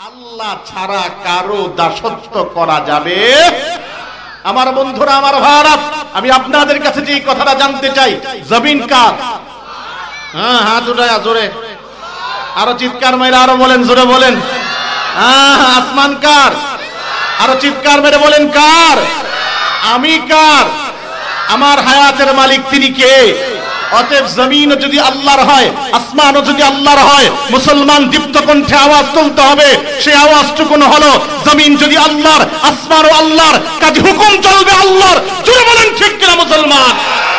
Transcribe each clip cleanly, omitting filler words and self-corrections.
আল্লাহ ছাড়া কারো দাসত্ব করা যাবে। আমার বন্ধুরা, আমার ভাইরা, আমি আপনাদের কাছে যে কথাটা জানতে চাই, জমিন কার? হ্যাঁ, হাত উঠায় জোরে, আরো চিৎকার মেরে আরো বলেন, জোরে বলেন। হ্যাঁ, আসমান কার? আরো চিৎকার মেরে বলেন কার? আমি কার? আমার হায়াতের মালিক তিনি কে? অতএব জমিনও যদি আল্লাহর হয়, আসমানও যদি আল্লাহর হয়, মুসলমান দীপ্ত কণ্ঠে আওয়াজ তুলতে হবে। সেই আওয়াজটুকু হলো, জমিন যদি আল্লাহর, আসমানও আল্লাহর, কাজে হুকুম চলবে আল্লাহর। জোরে বলেন ঠিক কিনা মুসলমান?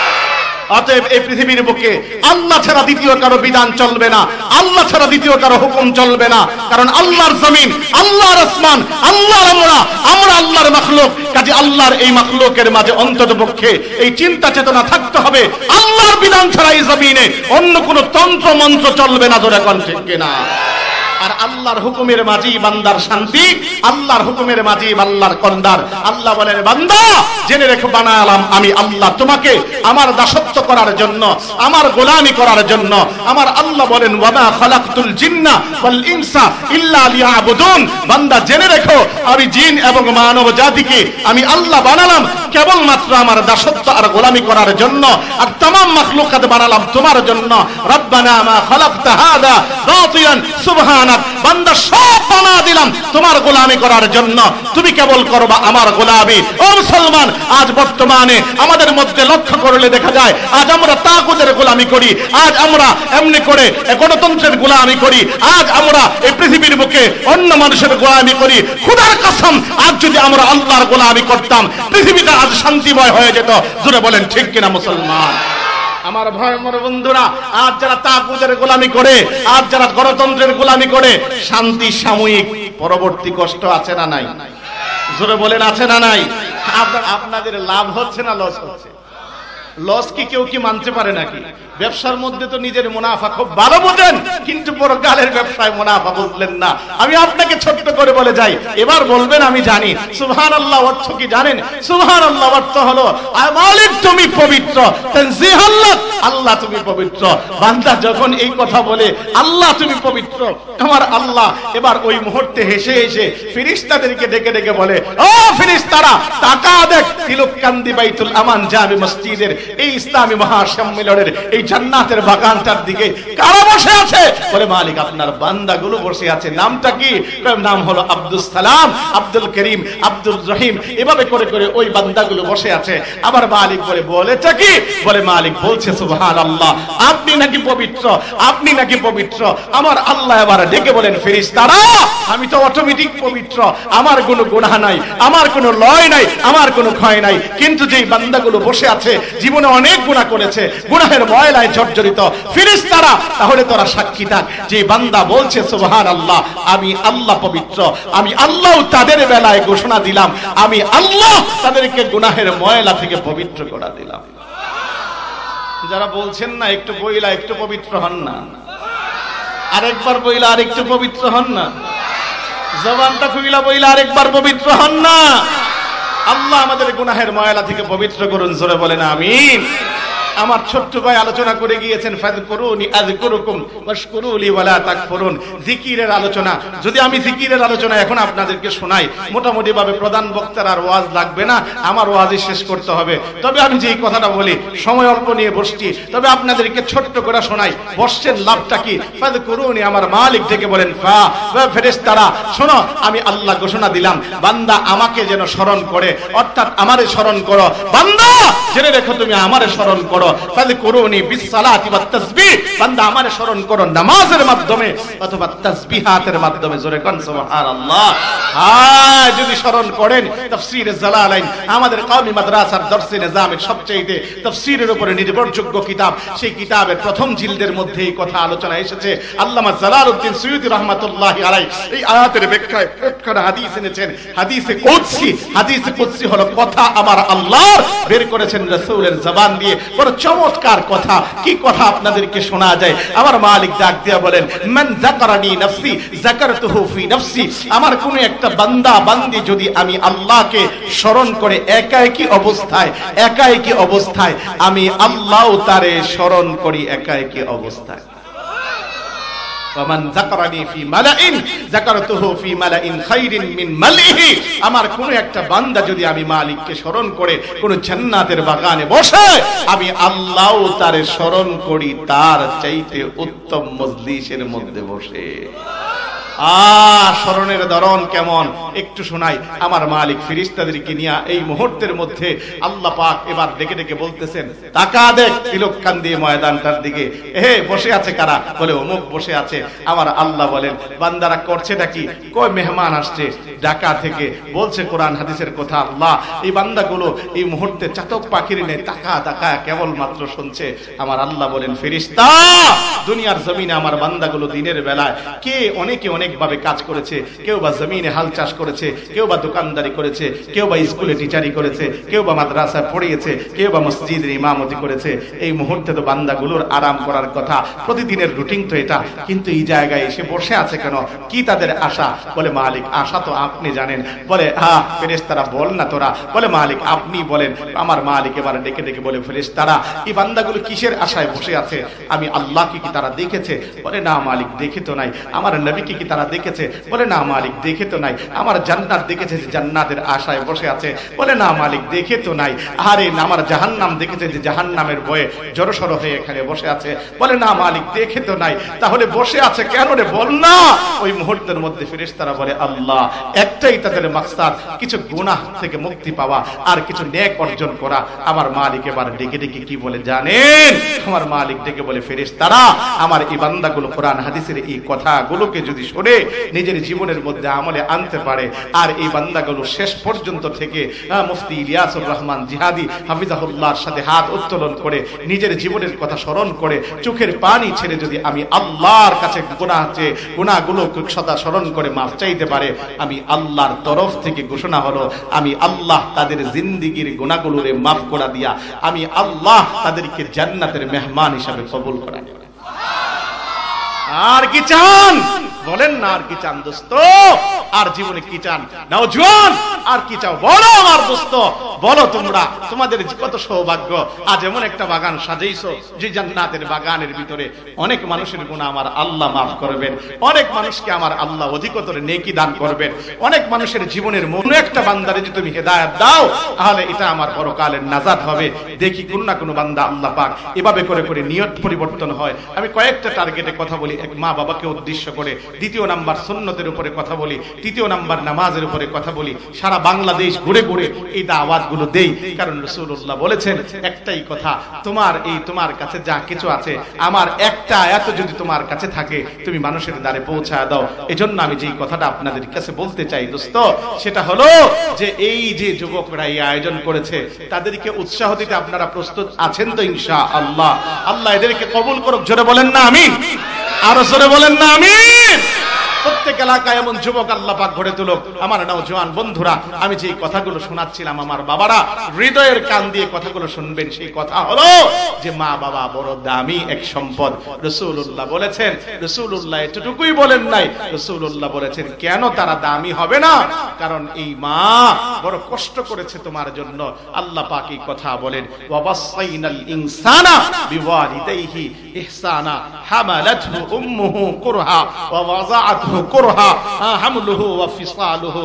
অতএব এই পৃথিবীর বুকে আল্লাহ ছাড়া দ্বিতীয় কারো বিধান চলবে না, আল্লাহ ছাড়া দ্বিতীয় কারো হুকুম চলবে না। কারণ আল্লাহর জমিন, আল্লাহর আসমান, আল্লাহর আমরা আল্লাহর মাখলুক। কাজে আল্লাহর এই মাখলুকের মাঝে অন্ততপক্ষে এই চিন্তা চেতনা থাকতে হবে, আল্লাহর বিধান ছাড়া এই জমিনে অন্য কোনো তন্ত্র মন্ত্র চলবে না। ধরে কোন ঠিক কিনা? আর আল্লাহর হুকুমের মাঝেই বান্দার শান্তি, আল্লাহর হুকুমের মাঝেই আল্লাহর কন্দার। আল্লাহ বলেন, বান্দা জেনে রেখো, বানালাম আমি আল্লাহ তোমাকে আমার দাসত্ব করার জন্য, আমার গোলামি করার জন্য। আমার আল্লাহ বলেন, ওয়ামা খালাকতুল জিন্না ওয়াল ইনসা ইল্লা লিয়াবুদুন। বান্দা জেনে রেখো, আমি জিন এবং মানব জাতিকে আমি আল্লাহ বানালাম কেবলমাত্র আমার দাসত্ব আর গোলামি করার জন্য। আর तमाम মাখলুকাত বানালাম তোমার জন্য। রব্বানা মা খালাকতা হাদা বাতিলান সুবহানাক। বান্দা সব বানা দিলাম তোমার গোলামি করার জন্য, তুমি কেবল করবা আমার গোলামি। ও মুসলমান, আজ বর্তমানে আমাদের মধ্যে লক্ষ্য করলে দেখা যায়, আজ আমরা তাগুতের গোলামি করি, আজ আমরা এমনি করে গণতন্ত্রের গোলামি করি, আজ আমরা এই পৃথিবীর বুকে অন্য মানুষের গোলামি করি। খোদার কসম, আজ যদি আমরা আল্লাহর গোলামি করতাম, পৃথিবীটা আজ শান্তিময় হয়ে যেত। জোরে বলেন ঠিক কিনা মুসলমান? আমার ভাই, আমার বন্ধুরা, আজ যারা তাগুতের গোলামি করে, আজ যারা গণতন্ত্রের গোলামি করে, শান্তি সাময়িক, পরবর্তী কষ্ট আছে না নাই? জোরে বলেন আছে না নাই? আপনাদের লাভ হচ্ছে না লস হচ্ছে? লস কি কেউ কি মানতে পারে নাকি? ব্যবসার মধ্যে তো নিজের মুনাফা খুব ভালো বোঝেন, কিন্তু পরকালের ব্যবসায় মুনাফা বুঝলেন না। আমি আপনাকে ছোট্ট করে বলে যাই, এবার বলবেন আমি জানি। সুবহানাল্লাহ অর্থ কি জানেন? সুবহানাল্লাহ অর্থ হলো, মালিক তুমি পবিত্র, তানজিহাল্লাহ, আল্লাহ তুমি পবিত্র। বান্দা যখন এই কথা বলে, আল্লাহ তুমি পবিত্র, আমার আল্লাহ এবার ওই মুহূর্তে হেসে হেসে ফেরেশতাদেরকে ডেকে ডেকে বলে, ও ফেরেশতারা, তাকা দেখ, তিলককান্দি বাইতুল আমান জামে মসজিদের এই ইসলামী মহাসম্মেলনের এই জান্নাতের বাগানটার দিকে কারা বসে আছে? বলে, মালিক আপনার বান্দাগুলো বসে আছে। নামটা কি? নাম হলো আব্দুল সালাম, আব্দুল করিম, আব্দুল রহিম। এভাবে করে করে ওই বান্দাগুলো বসে আছে। আবার মালিক বলেটা কি? বলে, মালিক বলছে, সুবহানাল্লাহ, আপনি নাকি পবিত্র, আপনি নাকি পবিত্র। আমার আল্লাহ এবার ডেকে বলেন, ফেরেশতারা, আমি তো অটোমেটিক পবিত্র, আমার কোনো গুনাহ নাই, আমার কোনো লয় নাই, আমার কোনো ক্ষয় নাই। কিন্তু যেই বান্দাগুলো বসে আছে, জীবনে অনেক গুনাহ করেছে, গুনাহের ময়লায় জর্জরিত। ফেরেশতারা, তাহলে তোরা সাক্ষী থাক, যে বান্দা বলছে সুবহানাল্লাহ, আমি আল্লাহ পবিত্র, আমি আল্লাহ তাদের বেলায় ঘোষণা দিলাম, আমি আল্লাহ তাদেরকে গুনাহের ময়লা থেকে পবিত্র করে দিলাম। যারা বলছেন না একটু বইলা একটু পবিত্র হন না, আরেকবার বইলা আরেকটু পবিত্র হন না, জবানটা খুইলা বইলা আরেকবার পবিত্র হন না। আল্লাহ আমাদের গুনাহের ময়লা থেকে পবিত্র করুন। জোরে বলেন আমিন। আমার ছোট্ট ভাই আলোচনা করে গিয়েছেন, ফাযকুরুনি আযকুরুকুম ওয়াশকুরুলি ওয়ালা তাকফুরুন। জিকিরের আলোচনা। যদি আমি জিকিরের আলোচনা এখন আপনাদেরকে শোনাই, মোটামুটি ভাবে প্রধান বক্তার আর ওয়াজ লাগবে না, আমার ওয়াজই শেষ করতে হবে। তবে আমি যে কথাটা বলি, সময় অল্প নিয়ে বসছি, তবে আপনাদেরকে ছোট্ট করে শোনাই। বসছেন লাভটা কি? ফাযকুরুনি, আমার মালিক ডেকে বলেন, ফেরেশতারা শোনো, আমি আল্লাহ ঘোষণা দিলাম, বান্দা আমাকে যেন স্মরণ করে, অর্থাৎ আমারে স্মরণ করো। বান্দা জেনে রেখো, তুমি আমারে স্মরণ করো। ফাযকুরুনি বিসসালাতি ওয়াত তাসবিহ, বান্দা আমারে স্মরণ করো নামাজের মাধ্যমে অথবা তাসবিহাতের মাধ্যমে। জোরে কোন সুবহানাল্লাহ। হ্যাঁ, যদি স্মরণ করেন, তাফসীরে জালালাইন আমাদের কওমি মাদ্রাসার দরসে নিজামের সবচেয়ে তাফসীরের উপরে নির্ভরযোগ্য কিতাব, সেই কিতাবের প্রথম জিলদের মধ্যে এই কথা আলোচনা এসেছে। আল্লামা জালালউদ্দিন সুয়ুতী রাহমাতুল্লাহি আলাইহি এই আয়াতের ব্যাখ্যায় একটা হাদিস এনেছেন, হাদিসে কুদসি। হাদিসে কুদসি হলো কথা আমার আল্লাহর, বের করেছেন রাসূলের জবান দিয়ে। বড় চমৎকার কথা। কি কথা আপনাদেরকে শোনা যায়? আমার মালিক ডাক দিয়া বলেন, মান যাকারানি নাফসি যাকারতুহু ফি নাফসি। আমার কোন একটা বান্দা বান্দি যদি আমি আল্লাহকে স্মরণ করে একাকী অবস্থায়, আমি আল্লাহ তারে স্মরণ করি একাকী অবস্থায়। ওয়ামান যাকারানি ফি মালাইন যাকারতুহু ফি মালাইন খাইরিন মিন মালিহি। আমার কোন একটা বান্দা যদি আমি মালিককে স্মরণ করে কোন জান্নাতের বাগানে বসে, আমি আল্লাহও তারে স্মরণ করি তার চাইতে উত্তম মজলিসের মধ্যে বসে। স্মরণের ধরন কেমন একটু শোনাই। আমার মালিক ফেরেশতাদেরকে নিয়ে এই মুহূর্তের মধ্যে আল্লাহ পাক এবার ডেকে ডেকে বলতেছেন, তাকা দেখ তিলককান্দি ময়দানটার দিকে, বসে আছে কারা? বলে অমুক বসে আছে। আমার আল্লাহ বলেন, বান্দারা করছেটা কি? কই মেহমান আসছে ঢাকা থেকে, বলছে কোরআন হাদিসের কথা। আল্লাহ এই বান্দাগুলো এই মুহূর্তে চাতক পাখির নেই, তাকা তাকা কেবল মাত্র শুনছে। আমার আল্লাহ বলেন, ফেরেশতা দুনিয়ার জমিনে আমার বান্দাগুলো দিনের বেলায় কে অনেকে অনেক ভাবে কাজ করেছে। কেউ বা জমিনে হাল চাষ করেছে, কেউ বা দোকানদারি করেছে, কেউ বা স্কুলে টিচারি করেছে, কেউ বা মাদ্রাসায় পড়িয়েছে, কেউ বা মসজিদের ইমামতি করেছে। এই মুহূর্তে তো বান্দাগুলোর আরাম করার কথা, প্রতিদিনের রুটিন তো এটা, কিন্তু এই জায়গায় এসে বসে আছে কেন? কি তাদের আশা? বলে মালিক আশা তো আপনি জানেন। বলে ফেরেশতারা বল না তোরা। বলে মালিক আপনি বলেন। আমার মালিক এবার ডেকে ডেকে বলে, ফেরেশতারা এই বান্দাগুলো কিসের আশায় বসে আছে? আমি আল্লাহকে কি তারা দেখেছে? বলে না মালিক দেখে তো নাই। আমার নবীকে কি তারা দেখেছে? বলে না মালিক দেখে তো নাই। আমার জান্নাত দেখেছে যে জান্নাতের আশায় বসে আছে? বলে না মালিক দেখে তো নাই। আরে আমার জাহান্নাম দেখেছে যে জাহান্নামের ভয়ে জড়সড় হয়ে এখানে বসে আছে? বলে না মালিক দেখে তো নাই। তাহলে বসে আছে কেন রে? বল না। ওই মুহূর্তের মধ্যে ফেরেশতারা বলে, আল্লাহ একটাই তাদের মাকসাদ, কিছু গুনাহ থেকে মুক্তি পাওয়া আর কিছু নেক অর্জন করা। আমার মালিক এবার ডেকে ডেকে কি বলে জানেন? আমার মালিক ডেকে বলে, ফেরেশতারা আমার এই বান্দাগুলো কোরআন হাদিসের এই কথাগুলোকে যদি শুনে নিজের জীবনের মধ্যে আমলে আনতে পারে, আর এই বান্দাগুলো শেষ পর্যন্ত থেকে মুফতি ইলিয়াসুর রহমান জিহাদি হাফিজাহুল্লাহর সাথে হাত উত্তোলন করে নিজের জীবনের কথা স্মরণ করে চোখের পানি ছেড়ে যদি আমি আল্লাহর কাছে গুনাহগুলো সদা স্মরণ করে মাফ চাইতে পারে, আমি আল্লাহর তরফ থেকে ঘোষণা হলো, আমি আল্লাহ তাদের জিন্দেগীর গুনাহগুলোরে মাফ করে দিয়া আমি আল্লাহ তাদেরকে জান্নাতের মেহমান হিসাবে কবুল করা। আর কি চান? বলেন না আর কি চান দোস্ত? আর জীবনে কি চান? নওজোয়ান আর কি চাও? বলো আমার দোস্ত, বলো তোমরা। তোমাদের কত সৌভাগ্য, আজ এমন একটা বাগান সাজাইছো যে জান্নাতের বাগানের ভিতরে অনেক মানুষের গুনাহ আমার আল্লাহ মাফ করবেন, অনেক মানুষকে আমার আল্লাহ অধিকতর নেকি দান করবেন, অনেক মানুষের জীবনের মনে একটা বান্দারে যদি তুমি হেদায়েত দাও, তাহলে এটা আমার পরকালের নাজাত হবে। দেখি কোন না কোন বান্দা আল্লাহ পাক এভাবে করে করে নিয়ত পরিবর্তন হয়। আমি কয়েকটা টার্গেটে কথা বলি, এক মা বাবাকে উদ্দেশ্য করে, দ্বিতীয় নাম্বার সুন্নতের উপরে কথা বলি, তৃতীয় নাম্বার নামাজের উপরে কথা বলি। সারা বাংলাদেশ ঘুরে ঘুরে এই দাওয়াতগুলো দেই, কারণ রাসূলুল্লাহ বলেছেন একটাই কথা, তোমার কাছে যা কিছু আছে আমার একটা আয়াত যদি তোমার কাছে থাকে তুমি মানুষের দ্বারে পৌঁছায় দাও। এজন্য আমি যেই কথাটা আপনাদের কাছে বলতে চাই দোস্ত, সেটা হলো যে এই যে যুবকরা এই আয়োজন করেছে তাদেরকে উৎসাহ দিতে আপনারা প্রস্তুত আছেন তো? ইনশাআল্লাহ। আল্লাহ এদেরকে কবুল করুক। জোরে বলেন না আমিন। আরো জোরে বলেন না আমিন। প্রত্যেক এলাকায় এমন যুবক আল্লাহ পাক গড়ে তুলুক। আমার নওজোয়ান বন্ধুরা, আমি যে কথাগুলো শোনাচ্ছিলাম, আমার বাবারা হৃদয়ের কান দিয়ে কথাগুলো শুনবেন। সেই কথা হলো যে মা বাবা বড় দামি এক সম্পদ। রাসূলুল্লাহ বলেছেন, রাসূলুল্লাহ এতটুকুই বলেন নাই, রাসূলুল্লাহ বলেছেন কেন তারা দামি হবে না? কারণ এই মা বড় কষ্ট করেছে তোমার জন্য। আল্লাহ পাক এই কথা বলেন, ওয়াবাসাইনাল ইনসানা বিওয়ালিদাইহি ইহসানা হামালাতহু উম্মুহু কুরহা ওয়া ওয়াযাআতহু কুরহা হামলুহু ওয়া ফিসালুহু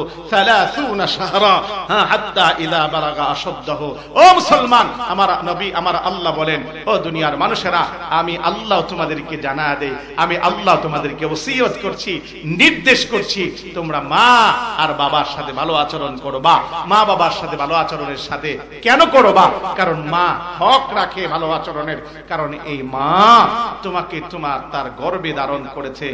30 শাহরা হাত্তা ইযা বালাগা আশদ্দাহু। ও মুসলমান, আমার নবী আমার আল্লাহ বলেন, ও দুনিয়ার মানুষেরা, আমি আল্লাহ তোমাদেরকে জানা দেই, আমি আল্লাহ তোমাদেরকে ওসিয়ত করছি, নির্দেশ করছি, তোমরা মা আর বাবার সাথে ভালো আচরণ করবা। মা বাবার সাথে ভালো আচরণের সাথে কেন করবা? কারণ মা হক রাখে ভালো আচরণের, কারণ এই মা তোমাকে তার গর্ভে ধারণ করেছে।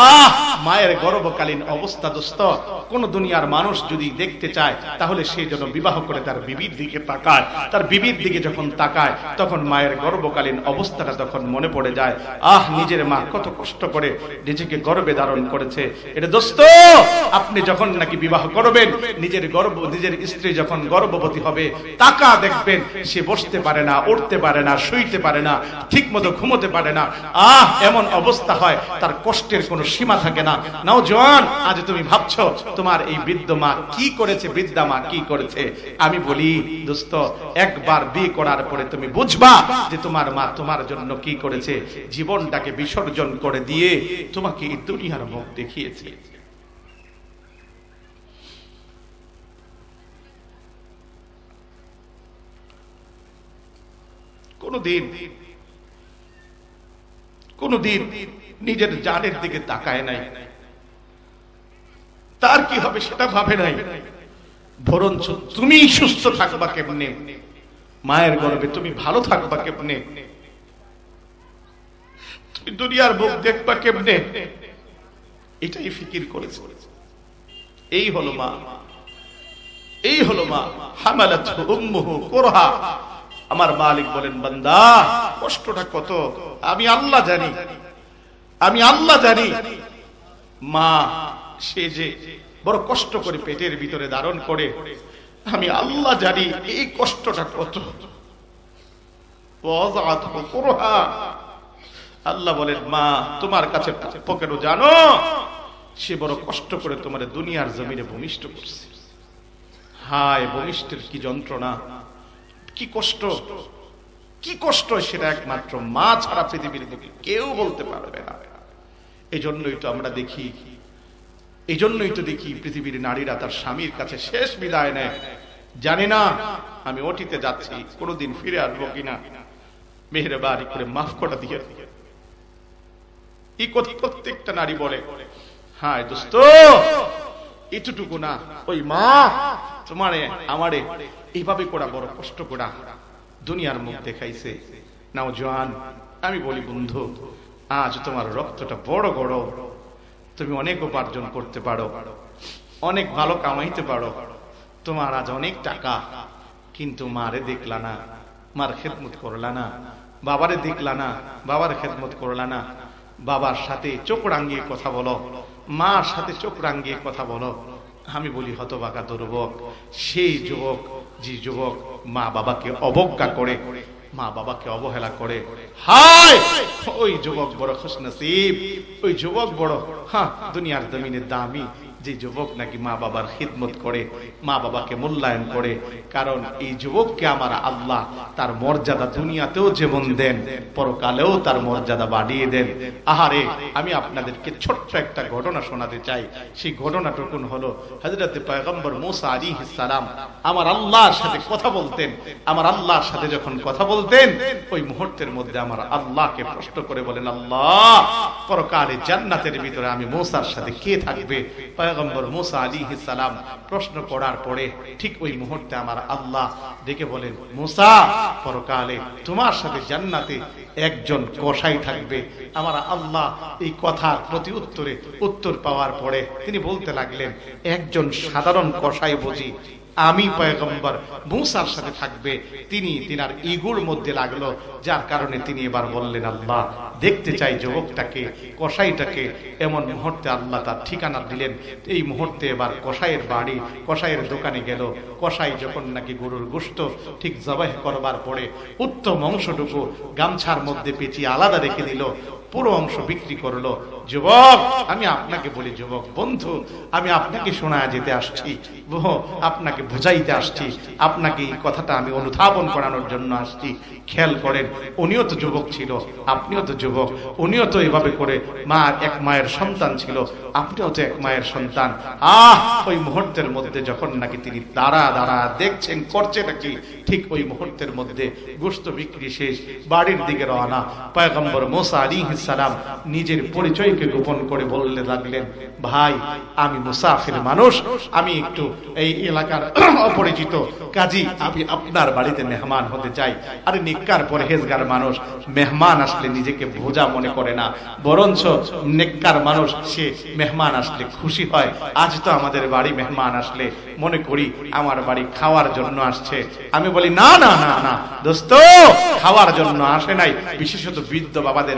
মায়ের গর্ভকালীন অবস্থা দোস্ত কোন দুনিয়ার মানুষ যদি দেখতে চায়, তাহলে সে যেন বিবাহ করে তার বিবির দিকে তাকায়। তার বিবির দিকে যখন তাকায়, তখন মায়ের গর্ভকালীন অবস্থাটা তখন মনে পড়ে যায়, নিজের মা কত কষ্ট করে নিজেকে গর্ভে ধারণ করেছে। এটা দোস্ত, আপনি যখন নাকি বিবাহ করবেন, নিজের স্ত্রী যখন গর্ভবতী হবে, তাকা দেখবেন সে বসতে পারে না, উঠতে পারে না, শুইতে পারে না, ঠিক মতো ঘুমোতে পারে না। এমন অবস্থা হয়, তার কষ্টের কোনো সীমা থাকে না। নওজোয়ান, আজ তুমি ভাবছো তোমার এই বৃদ্ধ মা কি করেছে, বৃদ্ধা মা কি করেছে। আমি বলি দোস্ত, একবার বিয়ে করার পরে তুমি বুঝবা যে তোমার মা তোমার জন্য কি করেছে। জীবনটাকে বিসর্জন করে দিয়ে তোমাকে এই দুনিয়ার মুখ দেখিয়েছে। কোনদিন নিজের জানের দিকে তাকায় নাই, তার কি হবে সেটা ভাবে নাই, বরঞ্চ তুমি সুস্থ থাকবা কেমনে, মায়ের গর্ভে তুমি ভালো থাকবা কেমনে, তুমি দুনিয়ার মুখ দেখবা কেমনে, এটাই ফিকির করেছে। এই হলো মা, এই হলো মা। হামালাতহু উম্মুহু কুরহা। আমার মালিক বলেন, বান্দা কষ্টটা কত আমি আল্লাহ জানি, আমি আল্লাহ জানি। মা সে যে বড় কষ্ট করে পেটের ভিতরে ধারণ করে, আমি আল্লাহ জানি এই কষ্টটা কত। আল্লাহ বলেন, মা তোমার কাছে কেন জানো, সে বড় কষ্ট করে তোমার দুনিয়ার জমিনে ভূমিষ্ঠ করছে। হায় ভূমিষ্ঠের কি যন্ত্রণা, কি কষ্ট, কি কষ্ট, সেটা একমাত্র মা ছাড়া পৃথিবীর বুকে কেউ বলতে পারবে না। এই জন্যই তো আমরা দেখি, এই জন্যই তো দেখি পৃথিবীর নারীরা তার স্বামীর কাছে শেষ বিদায় নেয়। জানি না আমি অতীতে যাচ্ছি, কোনোদিন ফিরে আসবো কিনা, মেহেরবানি করে মাফ করে দিয়ে। এই কথা প্রত্যেকটা নারী বলে। হ্যাঁ দোস্ত, এতটুকু না, ওই মা তোমারে আমারে এইভাবে করা বড় কষ্ট করা দুনিয়ার মুখ দেখাইছে। নওজোয়ান, আমি বলি বন্ধু, আজ তোমার রক্তটা বড় বড়, তুমি অনেক উপার্জন করতে পারো, অনেক ভালো কামাইতে পারো, তোমার আজ অনেক টাকা, কিন্তু মারে দেখলা না, মার খেদমত করলা না, বাবারে দেখলা না, বাবার খেদমত করলা না। বাবার সাথে চোখ রাঙিয়ে কথা বলো, মার সাথে চোখ রাঙিয়ে কথা বলো। আমি বলি হতভাগা দুর্ভোগ সেই যুবক, যে যুবক মা বাবাকে অবজ্ঞা করে, মা বাবাকে অবহেলা করে। হায় ওই যুবক বড় খুশনসিব, ওই যুবক বড় দুনিয়ার জমিনে দামি, যে যুবক নাকি মা বাবার খিদমত করে, মা বাবাকে মূল্যায়ন করে। কারণ এই যুবককে আমার আল্লাহ তার মর্যাদা দুনিয়াতেও যেমন দেন, পরকালেও তার মর্যাদা বাড়িয়ে দেন। আহারে, আমি আপনাদেরকে ছোট্ট একটা ঘটনা শোনাতে চাই। সেই ঘটনাটুকুন হলো, হযরত পয়গম্বর মূসা আলাইহিস সালাম আমার আল্লাহর সাথে কথা বলতেন। আমার আল্লাহর সাথে যখন কথা বলতেন, ওই মুহূর্তের মধ্যে আমার আল্লাহকে প্রশ্ন করে বলেন, আল্লাহ পরকালে জান্নাতের ভিতরে আমি মূসার সাথে কে থাকবে? পয়গম্বর মূসা আলাইহিস সালাম প্রশ্ন করার পরে ঠিক ওই মুহূর্তে আমার আল্লাহ ডেকে বলেন, মূসা পরকালে তোমার সাথে জান্নাতে একজন কসাই থাকবে। আমার আল্লাহ এই কথার প্রতি উত্তর পাওয়ার পরে তিনি বলতে লাগলেন, একজন সাধারণ কসাই বুঝি আমি পয়গম্বর মূসার সাথে থাকবে? তিনার ইগুর মধ্যে লাগলো, যার কারণে তিনি এবার বললেন, আল্লাহ দেখতে চাই যুবকটাকে, কসাইটাকে। এমন মুহূর্তে আল্লাহ তার ঠিকানা দিলেন। এই মুহূর্তে এবার কসাইয়ের বাড়ি, কসাইয়ের দোকানে গেল। কসাই যখন নাকি গরুর গোশত ঠিক জবাহ করবার পরে উত্তম অংশটুকু গামছার মধ্যে পেঁচিয়ে আলাদা রেখে দিল, পুরো অংশ বিক্রি করলো। যুবক, আমি আপনাকে বলি, যুবক বন্ধু, আমি আপনাকে শোনায় যেতে আসছি, আপনাকে বুঝাইতে আসছি, আপনাকে এই কথাটা আমি অনুধাবন করানোর জন্য আসছি। খেয়াল করেন, উনিও তো যুবক ছিল, আপনিও তো যুবক, উনিও তো এভাবে করে এক মায়ের সন্তান ছিল, আপনিও তো এক মায়ের সন্তান। ওই মুহূর্তের মধ্যে যখন নাকি তিনি দাঁড়া দেখছেন করছে নাকি, ঠিক ওই মুহূর্তের মধ্যে গোশত বিক্রি শেষ, বাড়ির দিকে রওনা। পয়গম্বর মূসা আলাইহিস সালাম নিজের পরিচয়কে গোপন করে বলতে লাগলেন, ভাই আমি মুসাফির মানুষ, আমি একটু এই এলাকার অপরিচিত, কাজী আমি আপনার বাড়িতে মেহমান হতে চাই। আরে নেককার পরহেজগার মানুষ মেহমান আসলে নিজেকে বোঝা মনে করে না, বরঞ্চ নেককার মানুষ সে মেহমান আসলে খুশি হয়। আজ তো আমাদের বাড়ি মেহমান আসলে মনে করি আমার বাড়ি খাওয়ার জন্য আসছে। আমি বলি, না না না না দোস্ত, খাওয়ার জন্য আসে নাই। বিশেষত বৃদ্ধ বাবাদের মাথার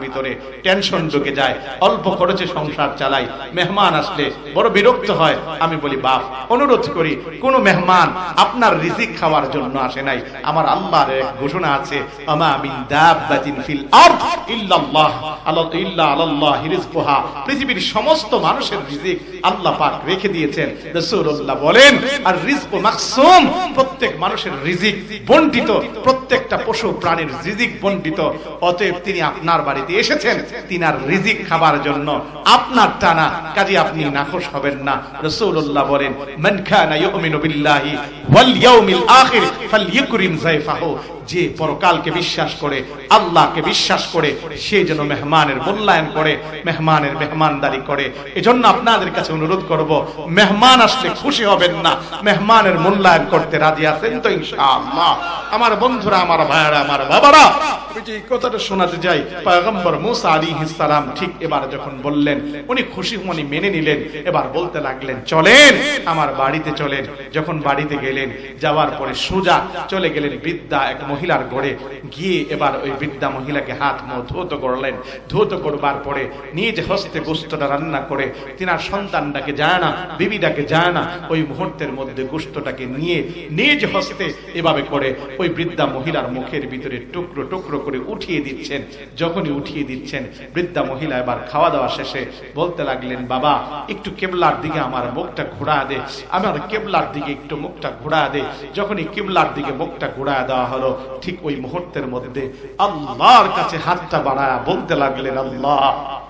ভিতরে টেনশন ঢুকে যায়, অল্প খরচে সংসার চালাই, মেহমান আসলে বড় বিরক্ত হয়। আমি বলি বাপ, অনুরোধ করি, কোন মেহমান আপনার রিজিক খাওয়ার জন্য আসে নাই। আমার আল্লাহর এক ঘোষণা আছে, আমা মিন দাব্বাতিন ফিল আরদ ইল্লাল্লাহ ইল্লা আলাল্লাহি রিজকুহা। পৃথিবীর সমস্ত মানুষের রিজিক আল্লাহ পাক রেখে দিয়েছেন। রাসূলুল্লাহ বলেন, আর রিজকু মাকসুম, প্রত্যেক মানুষের রিজিক বণ্টিত, প্রত্যেকটা পশু প্রাণীর রিজিক বণ্টিত। অতএব তিনি আপনার বাড়িতে এসেছেন তিনার রিজিক খাবার জন্য, আপনার টানা কাজে আপনি নাখোশ হবেন না। রাসূলুল্লাহ বলেন, মান কানা ইউমিনু বিল্লাহি ওয়াল ইয়াউমিল আখির ফালইকরিম যায়ফাহু। যে পরকালকে বিশ্বাস করে, আল্লাহকে বিশ্বাস করে, সে যেন মেহমানের মূল্যায়ন করে, মেহমানের মেহমানদারি করে। এজন্য আপনাদের কাছে অনুরোধ করব, মেহমান আসলে খুশি হবেন না, মেহমানের মূল্যায়ন করতে রাজি আছেন তো ইনশাআল্লাহ? আমার বন্ধুরা, আমার ভাইরা, আমার বাবারা, আমি যে কথাটা শোনাতে যাই, পয়গম্বর মুসা আলাইহিস সালাম ঠিক এবার যখন বললেন, উনি খুশি মনে মেনে নিলেন। এবার বলতে লাগলেন, চলেন আমার বাড়িতে চলেন। যখন বাড়িতে গেলেন, যাওয়ার পরে সোজা চলে গেলেন বৃদ্ধা এক মহিলার ঘরে। গিয়ে এবার ওই বৃদ্ধা মহিলাকে হাত মুখ ধৌত করলেন। ধৌত করবার পরে নিজ হস্তে গোশতটা রান্না করে, তিনার সন্তানটাকে যায় না, বিবিটাকে যায় না, ওই মুহূর্তের মধ্যে গোশতটাকে নিয়ে নিজ হস্তে এভাবে করে ওই বৃদ্ধা মহিলার মুখের ভিতরে টুকরো টুকরো করে উঠিয়ে দিচ্ছেন। যখনই উঠিয়ে দিচ্ছেন, বৃদ্ধা মহিলা এবার খাওয়া দাওয়া শেষে বলতে লাগলেন, বাবা একটু কেবলার দিকে আমার মুখটা ঘোরা দে, আমার কেবলার দিকে একটু মুখটা ঘোরা দে। যখনই কেবলার দিকে মুখটা ঘোরা দেওয়া হলো, ঠিক ওই মুহূর্তের মধ্যে আল্লাহর কাছে হাতটা বাড়ায়া বলতে লাগলেন, আল্লাহ,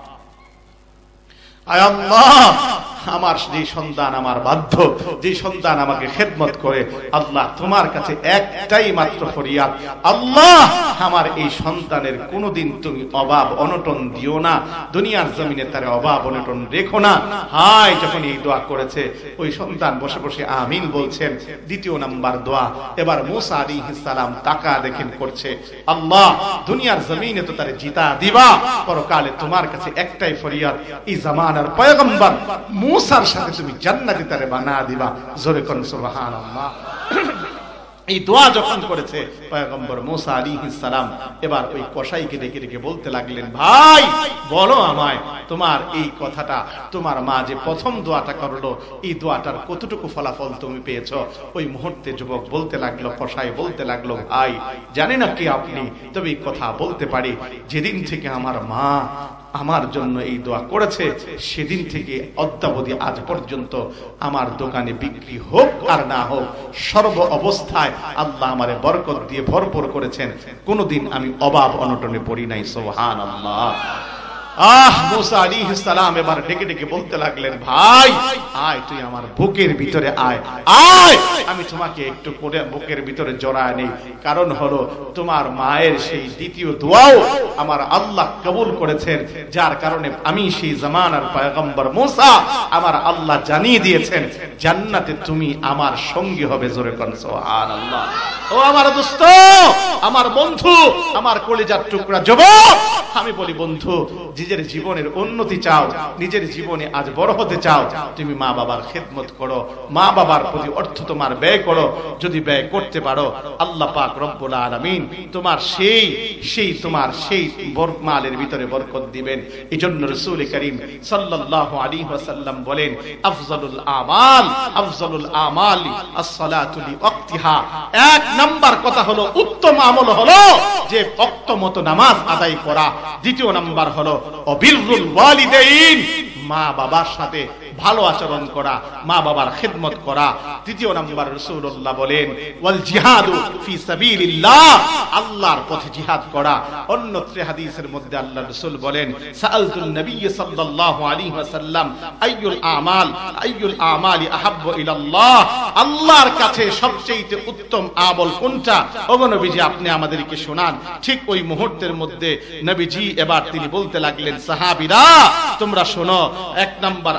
আয় আল্লাহ, আমার যে সন্তান আমার বাধ্য, যে সন্তান আমাকে খেদমত করে, আল্লাহ তোমার কাছে একটাই মাত্র ফরিয়াদ, আল্লাহ আমার এই সন্তানের কোনোদিন তুমি অভাব অনটন দিও না, দুনিয়ার জমিনে তার অভাব অনটন রেখো না। হায় যখন এই দোয়া করেছে, ওই সন্তান বসে বসে আমিন বলছেন। দ্বিতীয় নাম্বার দোয়া এবার মুসা আলাইহিস সালাম তাকা দেখেন করছে, আল্লাহ দুনিয়ার জমিনে তো তারে জিতা দিবা, পরকালে তোমার কাছে একটাই ফরিয়াদ, এই জামানার পয়গম্বর মুসার সাথে তুমি জান্নাতে তারে বানা দিবা। জোরে কোন সুবহানাল্লাহ। এই দোয়া যখন করেছে পয়গম্বর মুসা আলাইহিস সালাম, এবার ওই কসাইকে ডেকে ডেকে বলতে লাগলেন, ভাই বলো আমায়, তোমার এই কথাটা, তোমার মা যে প্রথম দোয়াটা করলো, এই দোয়াটার কতটুকু ফলাফল তুমি পেয়েছো? ওই মুহূর্তে যুবক বলতে লাগলো, কসাই বলতে লাগলো, ভাই জানি না কি আপনি, তবে এই কথা বলতে পারি, যেদিন থেকে আমার মা আমার জন্য এই দোয়া করেছে, সেদিন থেকে অদ্যাবধি আজ পর্যন্ত আমার দোকানে বিক্রি হোক আর না হোক, সর্ব অবস্থায় আল্লাহ আমারে বরকত দিয়ে ভরপুর করেছেন, কোনোদিন আমি অভাব অনটনে পড়ি নাই। সুবহানাল্লাহ। মুসা আলাইহিস সালাম এবার ডেকে ডেকে বলতে লাগলেন, ভাই আয়, তুই আমার বুকের ভিতরে আয়, আয় আমি তোমাকে একটু করে বুকের ভিতরে জড়ায় নেই। কারণ হলো তোমার মায়ের সেই দ্বিতীয় দোয়াও আমার আল্লাহ কবুল করেছেন, যার কারণে আমি সেই জামানার পয়গম্বর মুসা, আমার আল্লাহ জানিয়ে দিয়েছেন জান্নাতে তুমি আমার সঙ্গী হবে। জোরে কোন সুবহানাল্লাহ। ও আমার দোস্ত, আমার বন্ধু, আমার কলিজার টুকরা যুবক, আমি বলি বন্ধু, নিজের জীবনের উন্নতি চাও, নিজের জীবনে আজ বড় হতে চাও, তুমি মা বাবার খেদমত করো, মা বাবার প্রতি অর্থ তোমার ব্যয় করো। যদি ব্যয় করতে পারো, আল্লাহ পাক রব্বুল আলামিন তোমার সেই তোমার সেই মালের ভিতরে বরকত দিবেন। এজন্য রাসূল করিম সাল্লাল্লাহু আলাইহি ওয়াসাল্লাম বলেন, আফজালুল আমালি as-সালাতু লিওয়াক্তিহা। এক নাম্বার কথা হলো, উত্তম আমল হলো যে ওয়াক্ত মতো নামাজ আদায় করা। দ্বিতীয় নাম্বার হলো অবিরুল ওয়ালিদাইন, মা বাবার সাথে ভালো আচরণ করা, মা বাবার খেদমত করা। তৃতীয় নাম্বার রাসূলুল্লাহ বলেন, ওয়াল জিহাদু ফি সাবিলিল্লাহ, আল্লাহর পথে জিহাদ করা। অন্যত্র হাদিসের মধ্যে আল্লাহ রাসূল বলেন, সাআলতুন নবী সাল্লাল্লাহু আলাইহি ওয়াসাল্লাম আইয়ুল আমালি আহাব্বু ইলাল্লাহ, আল্লাহর কাছে সবচেয়ে উত্তম আমল কোনটা? ওগো নবীজি আপনি আমাদেরকে শোনান। ঠিক ওই মুহূর্তের মধ্যে নবীজি এবার তিনি বলতে লাগলেন, সাহাবীরা তোমরা শোনো, এক নাম্বার আমল হলো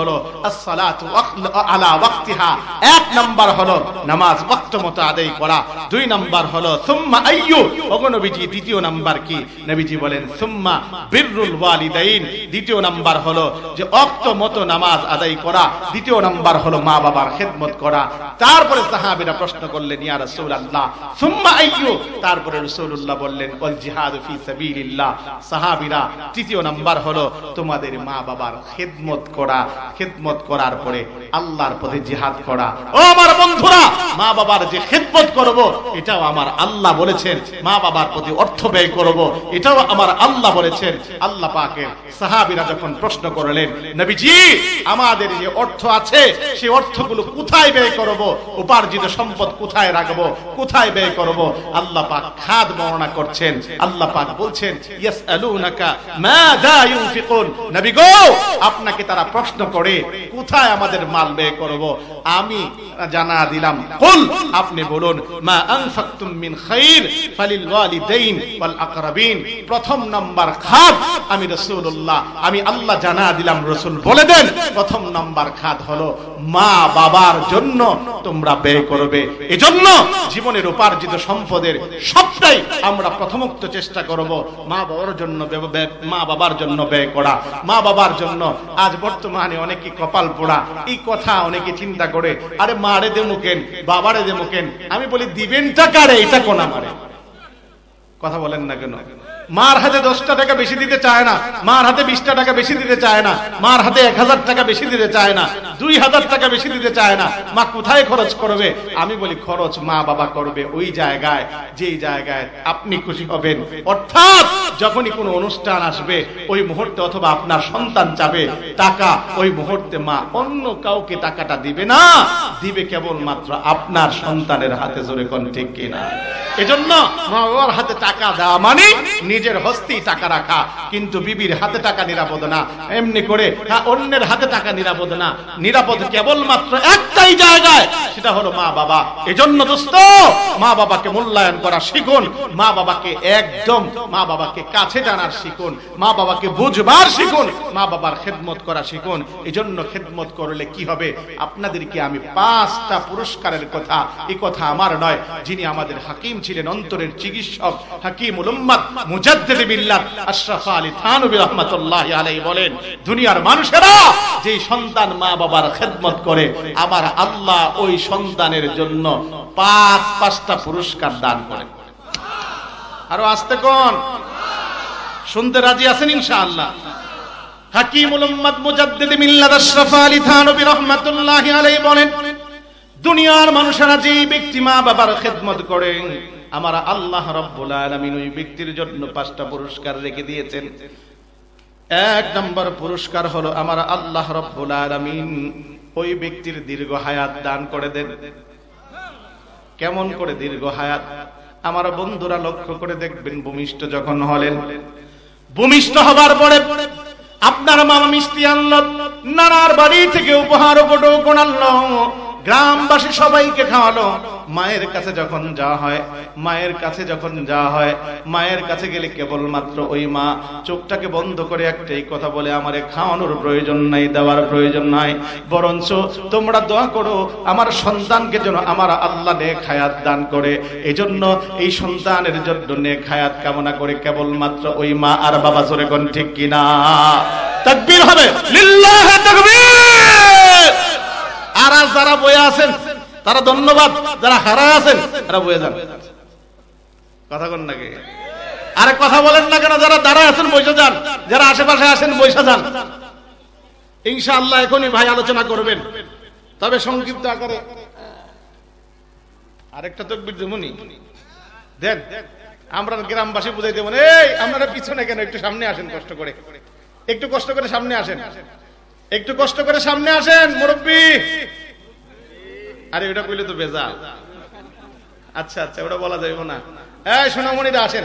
হলো as-salatu আলা ওয়াক্তিহা, এক নাম্বার হলো নামাজ ওয়াক্ত মতো আদায় করা। দুই নাম্বার হলো সুম্মা আইয়ু, ওগো নবীজি দ্বিতীয় নাম্বার কি? নবীজি বলেন সুম্মা বিররুল ওয়ালিদাইন, দ্বিতীয় নাম্বার হলো যে ওয়াক্ত মতো নামাজ আদায় করা। দ্বিতীয় নাম্বার হলো মা বাবার খেদমত করা। তারপরে সাহাবীরা প্রশ্ন করলেন ইয়া রাসূলুল্লাহ সুম্মা আইয়ু, তারপরে রাসূলুল্লাহ বললেন ওয়াল জিহাদু ফি সাবিলিল্লাহ। সাহাবীরা তৃতীয় নাম্বার হলো তোমাদের মা বাবার খেদমত করা, খেদমত করার পরে আল্লাহর পথে জিহাদ করা। ও আমার বন্ধুরা, মা বাবার যে খেদমত করব এটাও আমার আল্লাহ বলেছেন। মা বাবার প্রতি অর্থ ব্যয় করব এটাও আমার আল্লাহ বলেছেন। আল্লাহ পাকের সাহাবীরা যখন প্রশ্ন করলেন নবীজি আমাদের যে অর্থ আছে সেই অর্থগুলো কোথায় ব্যয় করব, উপার্জিত সম্পদ কোথায় রাখব, কোথায় ব্যয় করব, আল্লাহ পাক খাদ বর্ণনা করছেন। আল্লাহ পাক বলছেন ইয়াসআলুনাকা মাযা ইউনফিকুন, নবী গো আপনাকে তারা প্রশ্ন করে কোথায় আমাদের মাল ব্যয় করব, আমি জানা দিলাম কুল, আপনি বলুন মা আনফাকতুম মিন খাইর ফালিল ওয়ালিদাইন ওয়াল আকরাবিন। প্রথম নাম্বার খাদ আমি রাসূলুল্লাহ, আমি আল্লাহ জানা দিলাম, রাসূল বলে দেন প্রথম নাম্বার খাদ হলো মা বাবার জন্য তোমরা ব্যয় করবে। এজন্য জীবনের উপার্জিত সম্পদের সবটাই আমরা প্রথমোক্ত চেষ্টা করব মা বাবার জন্য, মা বাবার জন্য ব্যয় করা। মা বাবার জন্য আজ বর্তমানে অনেকে কপাল পোড়া, এই কথা অনেকে চিন্তা করে আরে মারে দেমু কেন, বাবারে দেমু কেন। আমি বলি দিবেন টাকারে, এটা কোন আমারে কথা বলেন না কেন? মার হাতে 10টা টাকা বেশি দিতে চায় না, মার হাতে 20টা টাকা বেশি দিতে চায় না, মার হাতে 1000 টাকা বেশি দিতে চায় না, 2000 টাকা বেশি দিতে চায় না। মা কোথায় খরচ করবে? আমি বলি খরচ মা বাবা করবে ওই জায়গায় যেই জায়গায় আপনি খুশি হবেন। অর্থাৎ যখনই কোনো অনুষ্ঠান আসবে ওই মুহূর্তে অথবা আপনার সন্তান চাবে টাকা, ওই মুহূর্তে মা অন্য কাউকে টাকাটা দিবে না, দিবে কেবলমাত্র আপনার সন্তানের হাতে। জোরে কোন ঠিক কিনা? এজন্য মা বাবার হাতে টাকা দেওয়া মানে নিজের হস্তেই টাকা রাখা, কিন্তু বিবির হাতে টাকা নিরাপদ না। এমনি করে অন্যের হাতে টাকা নিরাপদ না, নিরাপদ কেবলমাত্র একটাই জায়গায়, সেটা হলো মা বাবা। এজন্য দোস্ত মা বাবাকে মূল্যায়ন করা শিখুন, মা বাবাকে একদম মা বাবাকে কাছে জানার শিখুন, মা বাবাকে বুঝবার শিখুন, মা বাবার খেদমত করা শিখুন। এজন্য খেদমত করলে কি হবে? আপনাদেরকে আমি 5টা পুরস্কারের কথা, এই কথা আমার নয়, যিনি আমাদের হাকিম ছিলেন, অন্তরের চিকিৎসক, হাকিমুল উম্মাত, মুজাদ্দিদ মিল্লাত আশরাফ আলী থানভী রাহমাতুল্লাহি আলাইহি বলেন দুনিয়ার মানুষেরা যেই সন্তান মা বাবার খেদমত করে আমার আল্লাহ ওই সন্তানের জন্য 5টা পুরস্কার দান করেন। আরো আস্তে কোন শুনতে রাজি আছেন ইনশাআল্লাহ? হাকিমুল উম্মাত মুজাদ্দিদ মিল্লাত আশরাফ আলী থানভী রাহমাতুল্লাহি আলাইহি বলেন দুনিয়ার মানুষেরা যেই ব্যক্তি মা বাবার খেদমত করে আমার আল্লাহ রাব্বুল আলামিন ওই ব্যক্তির জন্য 5টা পুরস্কার রেখে দিয়েছেন। 1 নম্বর পুরস্কার হলো আমার আল্লাহ রাব্বুল আলামিন ওই ব্যক্তির দীর্ঘ হায়াত দান করে দেন। কেমন করে দীর্ঘ হায়াত? আমার বন্ধুরা লক্ষ্য করে দেখবেন, ভূমিষ্ঠ যখন হলেন, ভূমিষ্ঠ হবার পরে আপনার মামা মিষ্টি আনলো, নানার বাড়ি থেকে উপহার উপঢৌকন আনলো, গ্রামবাসী সবাইকে খাওয়ালো। মায়ের কাছে যখন যাওয়া হয়, মায়ের কাছে যখন যাওয়া হয়, মায়ের কাছে গেলে কেবলমাত্র ওই মা চোখটাকে বন্ধ করে একটাই কথা বলে, আমারে খাওয়ানোর প্রয়োজন নাই, দেওয়ার প্রয়োজন নাই, বরঞ্চ তোমরা দোয়া করো আমার সন্তানকে যেন আমার আল্লাহ নেক হায়াত দান করে। এজন্য এই সন্তানের জন্য নেক হায়াত কামনা করে কেবলমাত্র ওই মা আর বাবা। জোরে কোন ঠিক কিনা? তাকবীর হবে, লিল্লাহি তাকবীর। আর যারা বয়ে আছেন তারা ধন্যবাদ, যারা হারায় আছেন তারা বয়ে যান। কথা কোন নাকি? আরে কথা বলেন না কেন? যারা দাঁড়ায় আছেন বসে যান, যারা আশেপাশে আছেন বসে যান। ইনশাআল্লাহ এখনই ভাই আলোচনা করবেন, তবে সংক্ষিপ্ত আকারে। আরেকটা তাকবীর দেবনি দেন, আমরা গ্রামবাসী বুঝাই দেব। এই আপনারা পিছনে কেন? একটু সামনে আসেন, কষ্ট করে, একটু কষ্ট করে সামনে আসেন, একটু কষ্ট করে সামনে আসেন মুরব্বী। আরে ওটা কইলে তো বেজাল। আচ্ছা আচ্ছা, ওটা বলা যাবে না। এই সোনামণিরা আসেন,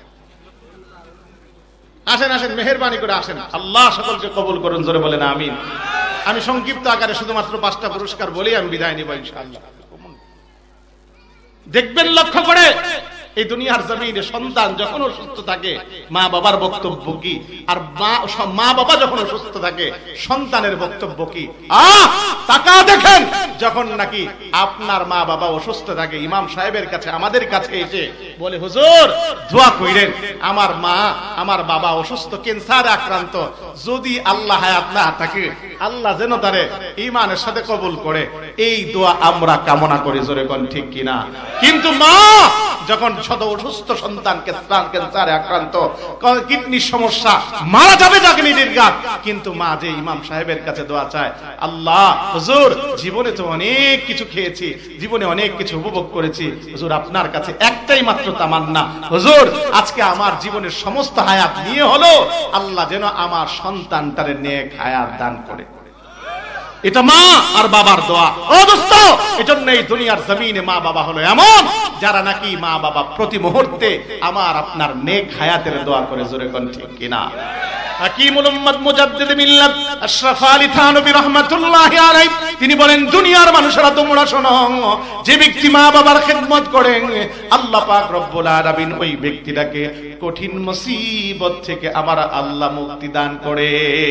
আসেন আসেন, মেহেরবানি করে আসেন। আল্লাহ সকলকে কবুল করুন, জোরে বলেন আমিন। আমি সংক্ষিপ্ত আকারে শুধুমাত্র 5টা পুরস্কার বলেই আমি বিদায় নিব ইনশাআল্লাহ। দেখবেন লক্ষ্য করে এই দুনিয়ার জমিনে সন্তান যখন অসুস্থ থাকে মা বাবার বক্তব্য কি, আর মা বাবা যখন অসুস্থ থাকে সন্তানের বক্তব্য কি? টাকা দেখেন, যখন নাকি আপনার মা বাবা অসুস্থ থাকে ইমাম সাহেবের কাছে আমাদের কাছে এসে বলে, হুজুর দোয়া কইরেন, আমার মা আমার বাবা অসুস্থ, ক্যান্সারে আক্রান্ত, যদি আল্লাহ হায়াত না থাকে আল্লাহ যেন তারে ঈমানের সাথে কবুল করে, এই দোয়া আমরা কামনা করি। জোরে কোন ঠিক কিনা? কিন্তু মা যখন ছোট অসুস্থ সন্তানকে ক্যান্সারে আক্রান্ত, কিডনির সমস্যা, মারা যাবে জাগনি নির্ঘাত, কিন্তু মা যে ইমাম সাহেবের কাছে দোয়া চায়, আল্লাহ হুজুর জীবনে তো অনেক কিছু খেয়েছি, জীবনে অনেক কিছু উপভোগ করেছি, হুজুর আপনার কাছে একটাই মাত্র তামান্না, হুজুর আজকে আমার জীবনের সমস্ত হায়াত নিয়ে হলো আল্লাহ যেন আমার সন্তানটারে নেক হায়াত দান করে। এটা মা আর বাবার দোয়া। ও দোস্ত, এজন্য এই দুনিয়ার জমিনে মা বাবা হলো এমন যারা নাকি মা বাবা প্রতি মুহূর্তে আমার আপনার নেক হায়াতের দোয়া করে। জোরে কোন ঠিক কিনা? হাকিমুল উম্মাত মুজাদ্দিদ মিল্লাত আশরাফ আলী থানভী রাহমাতুল্লাহি আলাইহি তিনি বলেন, দুনিয়ার মানুষেরা তোমরা শোনো, যে ব্যক্তি মা বাবার খেদমত করে আল্লাহ পাক রব্বুল আলামিন ওই ব্যক্তিটাকে কঠিন মুসিবত থেকে আমার আল্লাহ মুক্তি দান করে।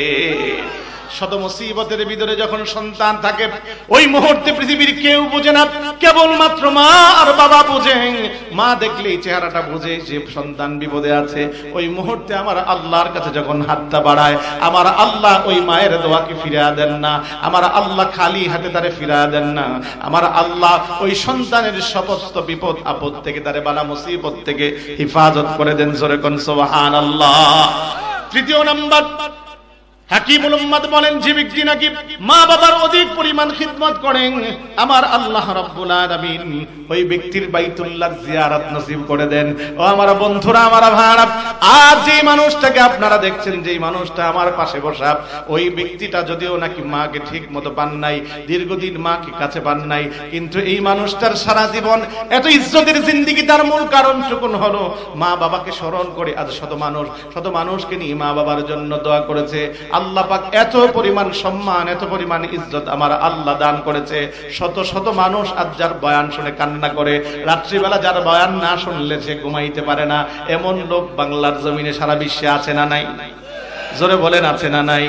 শত মুসিবতের ভিতরে যখন সন্তান থাকে ওই মুহূর্তে পৃথিবীর কেউ বোঝে না, কেবলমাত্র মা আর বাবা বোঝে। মা দেখলেই চেহারাটা বোঝে যে সন্তান বিপদে আছে। ওই মুহূর্তে আমার আল্লাহর কাছে যখন হাতটা বাড়ায়, আমার আল্লাহ ওই মায়ের দোয়াকে ফিরিয়ে দেন না, আমার আল্লাহ খালি হাতে তারে ফিরিয়ে দেন না, আমার আল্লাহ ওই সন্তানের সমস্ত বিপদ আপদ থেকে, তারে বালা মুসিবত থেকে হেফাজত করে দেন। জোরে কোন সুবহানাল্লাহ। তৃতীয় নাম্বার, হাকিমুল উম্মাত বলেন, যে ব্যক্তি নাকি মা বাবার অধিক পরিমাণ খিদমত করেন আমার আল্লাহ রাব্বুল আলামিন ওই ব্যক্তির বাইতুল্লাহ জিয়ারত নসিব করে দেন। ও আমার বন্ধুরা, আমার ভাইরা, আজ যে মানুষটাকে আপনারা দেখছেন, যে মানুষটা আমার পাশে বসা, ওই ব্যক্তিটা যদিও নাকি মাকে ঠিক মতো পান নাই, দীর্ঘদিন মাকে কাছে পান নাই, কিন্তু এই মানুষটার সারা জীবন এত ইজ্জতের জিন্দেগি, তার মূল কারণটুকুন হলো মা বাবাকে স্মরণ করে। আজ শত মানুষকে নিয়ে মা বাবার জন্য দোয়া করেছে। আল্লাহ পাক এত পরিমাণ সম্মান, এত পরিমাণ ইজ্জত আমার আল্লাহ দান করেছে। শত শত মানুষ আজ যার বয়ান শুনে কান্না করে, রাত্রিবেলা যার বয়ান না শুনলে সে ঘুমাইতে পারে না, এমন লোক বাংলার জমিনে সারা বিশ্বে আছে না নাই? জোরে বলেন, আছে না নাই?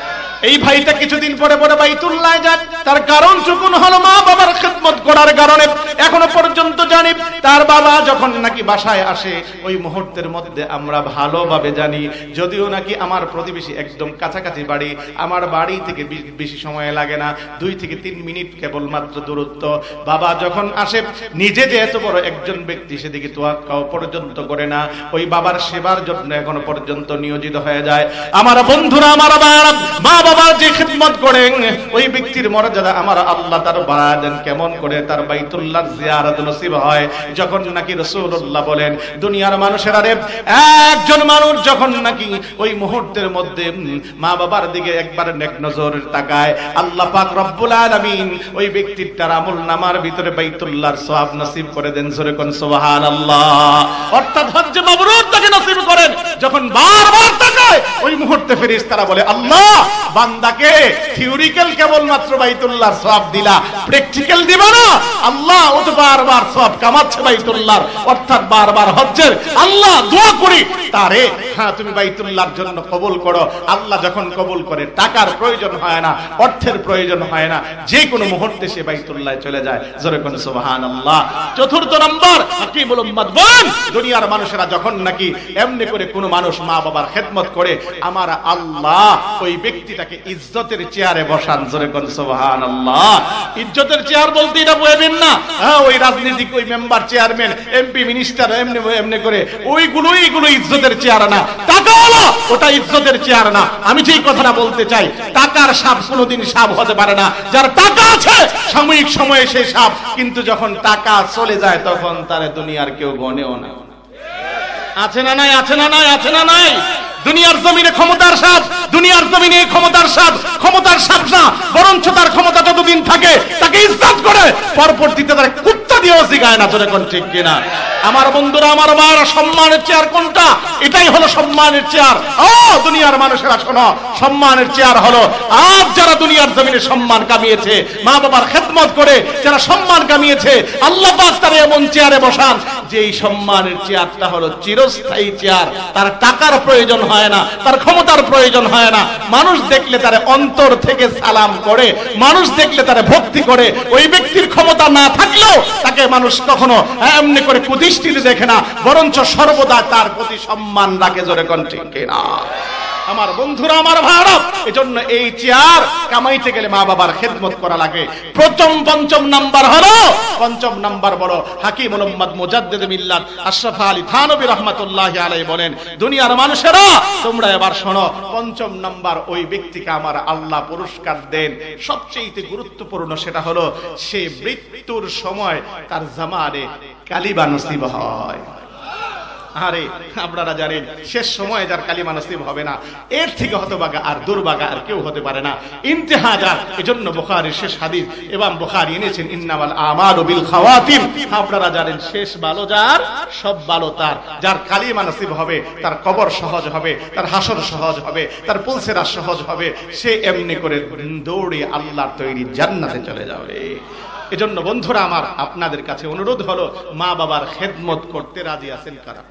এই ভাইটা কিছুদিন পরে পরে বাইতুল্লাহ যায়, তার কারণ চুকুন হলো মা বাবার খেদমত করার কারণে। এখনো পর্যন্ত জানি তার বাবা যখন নাকি বাসায় আসে, ওই মুহূর্তের মধ্যে আমরা ভালোভাবে জানি, যদিও নাকি আমার প্রতিবেশী একদম কাছাকাছি বাড়ি, আমার বাড়ি থেকে বেশি সময় লাগে না, 2 থেকে 3 মিনিট কেবলমাত্র দূরত্ব। বাবা যখন আসে, নিজে যে এত বড় একজন ব্যক্তি, সেদিকে তোয়াক্কাও পর্যন্ত করে না, ওই বাবার সেবার জন্য এখনো পর্যন্ত নিয়োজিত হয়ে যায়। আমার বন্ধুরা, আমার মা বাবার যে খিদমত করেন ওই ব্যক্তির মর্যাদা আমার আল্লাহ তার বাড়া দেন। কেমন করে? তার বাইতুল্লাহ জিয়ারত নসিব হয় যখন নাকি রাসূলুল্লাহ বলেন, দুনিয়ার মানুষেরা রে, একজন মানুষ যখন নাকি ওই মুহূর্তের মধ্যে মা বাবার দিকে একবার নেক নজর তাকায়, আল্লাহ পাক রব্বুল আলামিন ওই ব্যক্তির তার আমল নামার ভিতরে বাইতুল্লাহর সওয়াব নসিব করে দেন। জোরে কোন সুবহানাল্লাহ। অর্থাৎ হজ্জ মাবরুর তাকে নসিব করেন। যখন বারবার তাকায় ওই মুহূর্তে ফেরেশতারা বলে, আল্লাহ বান্দাকে থিওরিক্যাল কেবলমাত্র বাইতুল্লাহর সওয়াব দিলা, প্র্যাকটিক্যাল দিবা না? আল্লাহ ও তো বারবার সওয়াব কামাচ্ছে বাইতুল্লাহর, অর্থাৎ বারবার হজ্জের। আল্লাহ দোয়া করি তারে, হ্যাঁ তুমি বাইতুল্লাহর জন্য কবুল করো। আল্লাহ যখন কবুল করে, টাকার প্রয়োজন হয় না, অর্থের প্রয়োজন হয় না, যে কোনো মুহূর্তে সে বাইতুল্লাহ চলে যায়। জোরে কোন সুবহানাল্লাহ। চতুর্থ নম্বর, হাকিমুল উম্মাত বলেন, দুনিয়ার মানুষেরা যখন নাকি এমনি করে কোনো মানুষ মা বাবার খেদমত করে, আমার আল্লাহ ওই ব্যক্তিটাকে ইজ্জতের চেয়ারে বসান। জোরে কোন সুবহানাল্লাহ। ইজ্জতের চেয়ার বলতে এটা বুঝবেন না হ্যাঁ ওই রাজনীতিক, ওই মেম্বার, চেয়ারম্যান, এমপি, মিনিস্টার এমনি এমনি করে ওইগুলো ইজ্জতের চেয়ার না। টাকা হলো ওটা ইজ্জতের চেয়ার না। আমি যেই কথাটা বলতে চাই, টাকার সাপ কোনোদিন সাপ হতে পারে না। যার টাকা আছে সাময়িক সময়ে সে সাপ, কিন্তু যখন টাকা চলে যায় তখন তার দুনিয়ার কেউ গনেও না। আছে না নাই? আছে না নাই? আছে না নাই? দুনিয়ার জমিনে ক্ষমতার সাপ, দুনিয়ার জমিনে ক্ষমতার সাপ না, বরঞ্চ তার ক্ষমতা যতদিন থাকে তাকে ইজ্জত করে, পরবর্তীতে তার কুত্তা দিয়েও শিখায় না। জোরে কোন ঠিক কিনা? আমার বন্ধুরা, আমার ভাইরা, সম্মানের চেয়ার কোনটা? এটাই হলো সম্মানের চেয়ার। ও দুনিয়ার মানুষেরা শোনো, সম্মানের চেয়ার হলো আজ যারা দুনিয়ার জমিনে সম্মান কামিয়েছে, মা বাবার খেদমত করে যারা সম্মান কামিয়েছে, আল্লাহ পাক তারা এমন চেয়ারে বসান যে এই সম্মানের চেয়ারটা হলো চিরস্থায়ী চেয়ার। তার টাকার প্রয়োজন হয় না, তার ক্ষমতার প্রয়োজন হয় না। মানুষ দেখলে তার অন্তর থেকে সালাম করে, মানুষ দেখলে তার ভক্তি করে। ওই ব্যক্তির ক্ষমতা না থাকলেও তাকে মানুষ কখনো এমনি করে কুদৃষ্টিতে দেখে না, বরঞ্চ সর্বদা তার প্রতি সম্মান রাখে। জোরে কোন ঠিক কিনা? আমার বন্ধুরা, আমার ভাইরা, এজন্য এই চেয়ার কামাইতে গেলে মা বাবার খেদমত করা লাগে। পঞ্চম নাম্বার হলো, পঞ্চম নাম্বার বড় হাকিম মুহাম্মদ মুজাদ্দিদ মিল্লাত আশরাফ আলী থানভী রাহমাতুল্লাহি আলাইহি বলেন, দুনিয়ার মানুষেরা তোমরা এবার শোনো, পঞ্চম নাম্বার ওই ব্যক্তিকে আমার আল্লাহ পুরস্কার দেন সবচেয়ে গুরুত্বপূর্ণ, সেটা হলো সে মৃত্যুর সময় তার জামানে কালিমা নসিব হয়। আরে আপনারা জানেন, শেষ সময়ে যার কালিমা নসিব হবে না, এর থেকে হতভাগা আর দুর্ভাগা আর কেউ হতে পারে না। ইন্তেহাজার, এজন্য বুখারীর শেষ হাদিস ইমাম বুখারী এনেছেন, ইন্নামাল আমালু বিল খাওয়াতিম। আপনারা জানেন, শেষ ভালো যার, সব ভালো তার। যার কালিমা নসিব হবে তার কবর সহজ হবে, তার হাসর সহজ হবে, তার পুলসেরা সহজ হবে। সে এমনি করে দৌড়ে আল্লাহর তৈরি জান্নাতে চলে যাবে। এজন্য বন্ধুরা আমার, আপনাদের কাছে অনুরোধ হলো, মা বাবার খেদমত করতে রাজি আছেন কারা?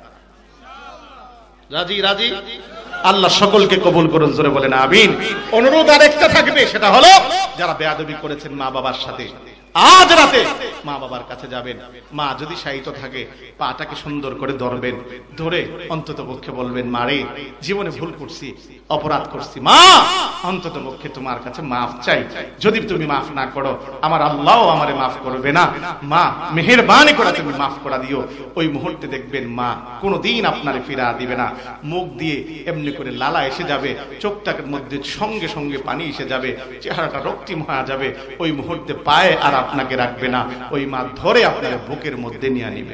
রাজি? রাজি? আল্লাহ সকলকে কবুল করুন, জোরে বলেন আমিন। অনুরোধ আরেকটা থাকবে, সেটা হলো যারা বেয়াদবি করেছেন মা বাবার সাথে, আজ রাতে মা বাবার কাছে যাবেন। মা যদি শায়িত থাকে, পাটাকে সুন্দর করে ধরবেন, ধরে অন্তত পক্ষে বলবেন, মারে জীবনে ভুল করছি, অপরাধ করছি, মা অন্তত পক্ষে তোমার কাছে মাফ চাই। যদি তুমি মাফ না করো, আমার আল্লাহও আমারে মাফ করবে না। মা মেহেরবানি করে তুমি মাফ করা দিও। ওই মুহূর্তে দেখবেন মা কোনোদিন আপনারে ফিরা দিবে না। মুখ দিয়ে এমনি করে লালা এসে যাবে, চোখটার মধ্যে সঙ্গে সঙ্গে পানি এসে যাবে, চেহারাটা রক্তিম হয়ে যাবে। ওই মুহূর্তে পায়ে আর আপনাকে রাখবে না, ওই মা ধরে আপনার বুকের মধ্যে নিয়ে নিবে।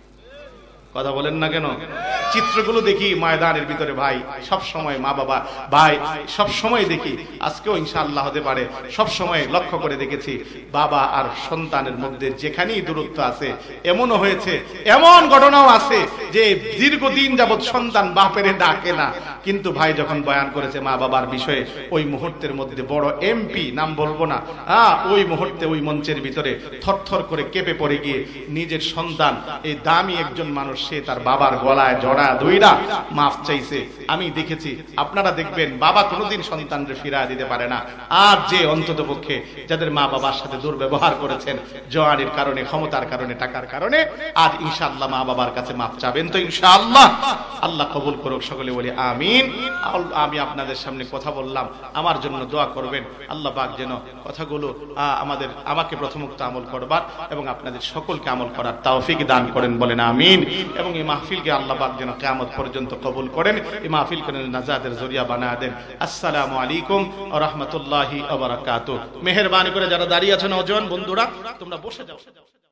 কথা বলেন না কেন? চিত্রগুলো দেখি ময়দানের ভিতরে ভাই, সব সময় মা বাবা ভাই সব সময় দেখি, আজকেও ইনশাআল্লাহ হতে পারে, সব সময় লক্ষ্য করে দেখেছি, বাবা আর সন্তানের মধ্যে যেখানেই দূরত্ব আছে, এমনও হয়েছে, এমন ঘটনাও আছে যে দীর্ঘদিন যাবৎ সন্তান বাপের ডাকে না, কিন্তু ভাই যখন বয়ান করেছে মা বাবার বিষয়ে, ওই মুহূর্তের মধ্যে বড় এমপি, নাম বলবো না, ওই মুহূর্তে ওই মঞ্চের ভিতরে থরথর করে কেঁপে পড়ে গিয়ে নিজের সন্তান, এই দামি একজন মানুষ, সে তার বাবার গলায় জড়া ধইরা মাফ চাইছে। আমি দেখেছি, আপনারা দেখবেন, বাবা কোনোদিন সন্তানকে ফিরিয়ে দিতে পারে না। আর যে অন্তত পক্ষে যাদের মা বাবার সাথে দুর্ব্যবহার করেছেন, জওয়ানির কারণে, ক্ষমতার কারণে, টাকার কারণে, আজ ইনশাআল্লাহ মা বাবার কাছে মাফ চাবেন তো ইনশাআল্লাহ? আল্লাহ কবুল করুক, সকলে বলি আমিন। আমি আপনাদের সামনে কথা বললাম, আমার জন্য দোয়া করবেন, আল্লাহ পাক যেন কথাগুলো আমাকে প্রথমোক্ত আমল করবার এবং আপনাদের সকলকে আমল করার তৌফিক দান করেন, বলেন আমিন। এবং এই মাহফিলকে আল্লাহ পাক যেন কিয়ামত পর্যন্ত কবুল করেন, এই মাহফিলকে নাজাতের জরিয়া বানায় দেন। আসসালামু আলাইকুম ওয়া রাহমাতুল্লাহি ওয়া বারাকাতুহু। মেহেরবানি করে যারা দাঁড়িয়ে আছেন নওজোয়ান বন্ধুরা, তোমরা বসে যাও।